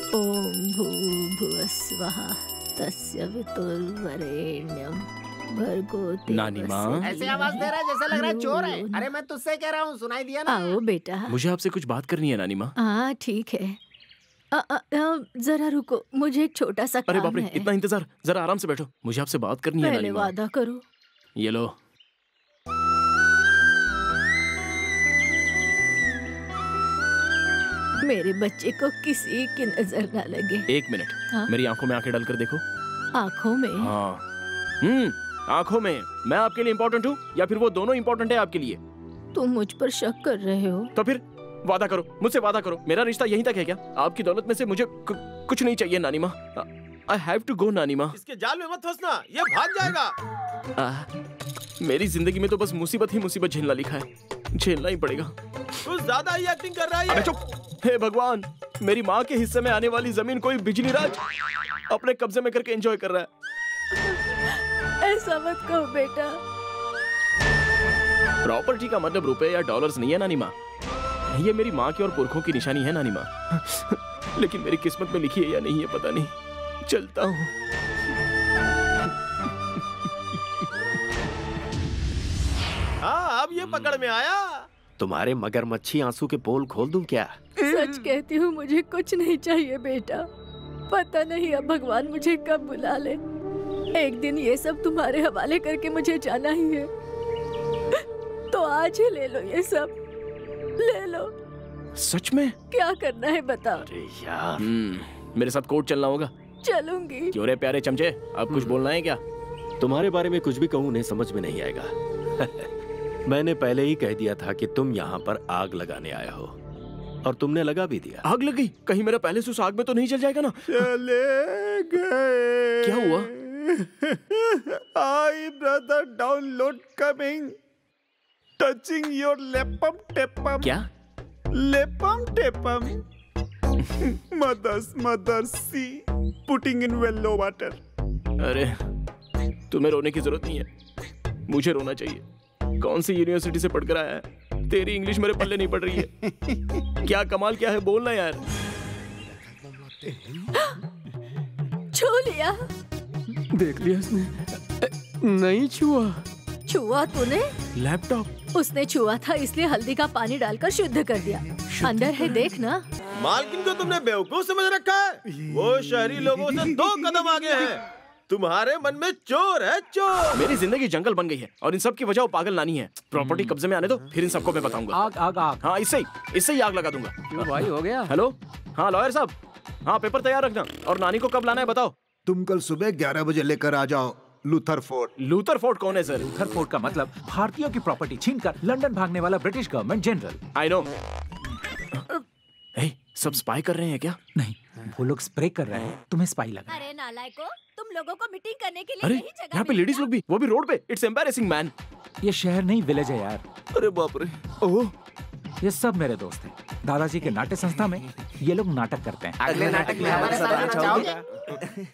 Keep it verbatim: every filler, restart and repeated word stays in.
ओम भूर्भुवस्वः तस्य वितुर्वरेण्यं भर्गो नानी माँ, ऐसे आवाज दे रहा है जैसे लग रहा है चोर है। अरे मैं तुझसे कह रहा हूँ, सुनाई दिया ना? आओ बेटा। मुझे आपसे कुछ बात करनी है नानी माँ। हाँ ठीक है, आ, आ, आ, जरा रुको, मुझे एक छोटा सा काम अरे बाप रे, है। इतना इंतजार, जरा आराम से बैठो, मुझे आपसे बात करनी है पहले नानी माँ। वादा करो। ये लो। मेरे बच्चे को किसी की नजर न लगे। एक मिनट, हाँ? मेरी आंखों में आंखें डालकर देखो। आंखों में? हाँ, हम्म, आंखों में। मैं आपके लिए इम्पोर्टेंट हूँ या फिर वो दोनों इम्पोर्टेंट है आपके लिए? तुम मुझ पर शक कर रहे हो? तो फिर वादा करो, मुझसे वादा करो। मेरा रिश्ता यहीं तक है क्या? आपकी दौलत में से मुझे कुछ नहीं चाहिए नानी माँ। आई हैव टू गो नानी माँ। इसके जाल में मत फंसना, ये भाग जाएगा। आ, मेरी जिंदगी में तो बस मुसीबत ही मुसीबत झेलना लिखा है, झेलना ही पड़ेगा। तू ज्यादा ही एक्टिंग कर रहा है। अबे चुप! हे भगवान, मेरी माँ के हिस्से में आने वाली जमीन कोई बिजली राज अपने कब्जे में करके एंजॉय कर रहा है। ऐसा मत कहो बेटा। प्रॉपर्टी का मतलब रुपए या डॉलर्स नहीं है नानी माँ, ये मेरी माँ की और पुरखों की निशानी है नानी माँ। लेकिन मेरी किस्मत में लिखी है या नहीं है पता नहीं। चलता हूँ। हाँ, अब ये पकड़ में आया। तुम्हारे मगरमच्छी आंसू के पोल खोल दूं क्या? सच कहती हूँ, मुझे कुछ नहीं चाहिए बेटा। पता नहीं अब भगवान मुझे कब बुला ले। एक दिन ये सब तुम्हारे हवाले करके मुझे जाना ही है, तो आज ही ले लो, ये सब ले लो। सच में? क्या करना है बताओ। अरे यार, मेरे साथ कोर्ट चलना होगा। चलूंगी। क्यों रे प्यारे चमचे, अब कुछ बोलना है क्या? तुम्हारे बारे में कुछ भी कहूँ उन्हें समझ में नहीं आएगा। मैंने पहले ही कह दिया था कि तुम यहाँ पर आग लगाने आया हो, और तुमने लगा भी दिया। आग लग गई? कहीं मेरा पहले से उस आग में तो नहीं जल जाएगा ना? चले गए। क्या हुआ? I brother download coming, touching your लेपम टेपम। क्या? लेपम टेपम। Mothers mother see putting in yellow water. अरे तुम्हें रोने की जरूरत नहीं है, मुझे रोना चाहिए। कौन सी यूनिवर्सिटी से पढ़कर आया है? तेरी इंग्लिश मेरे पल्ले नहीं पड़ रही है। क्या कमाल क्या है, बोलना यार। छू लिया? देख लिया इसने? नहीं छुआ। छुआ तूने? लैपटॉप उसने छुआ था, इसलिए हल्दी का पानी डालकर शुद्ध कर दिया। अंदर है, देख ना। मालकिन को तुमने बेवकूफ समझ रखा है। वो शहरी लोगों से दो कदम आगे है। तुम्हारे मन में चोर है, चोर। मेरी जिंदगी जंगल बन गई है और इन सब की वजह वो पागल नानी है। प्रॉपर्टी कब्जे में आने दो, फिर इन सबको मैं बताऊंगा। आग आग आग। हाँ, इससे ही इससे ही आग लगा दूंगा। क्यों भाई, हो गया? हेलो, हाँ लॉयर साहब, हाँ पेपर तैयार रखना। और नानी को कब लाना है बताओ? तुम कल सुबह ग्यारह बजे लेकर आ जाओ लूथर फोर्ट। लूथर फोर्ट कौन है सर? लूथर फोर्ट का मतलब भारतीयों की प्रॉपर्टी छीनकर लंदन भागने वाला British government general. I know. ए, सब स्पाई कर रहे हैं क्या? नहीं, वो लोग स्प्रे कर रहे हैं, तुम्हें स्पाई लगा। अरे नालायको, तुम लोगों को मीटिंग करने के लिए अरे यही जगह यहाँ पे लेडीज लोग भी, वो भी रोड पे। It's embarrassing man. ये शहर नहीं, विलेज है यार। अरे बाप रे। ओह, ये सब मेरे दोस्त हैं। दादाजी के नाट्य संस्था में ये लोग नाटक करते हैं। अगले नाटक में हमारे साथ आना चाहोगे?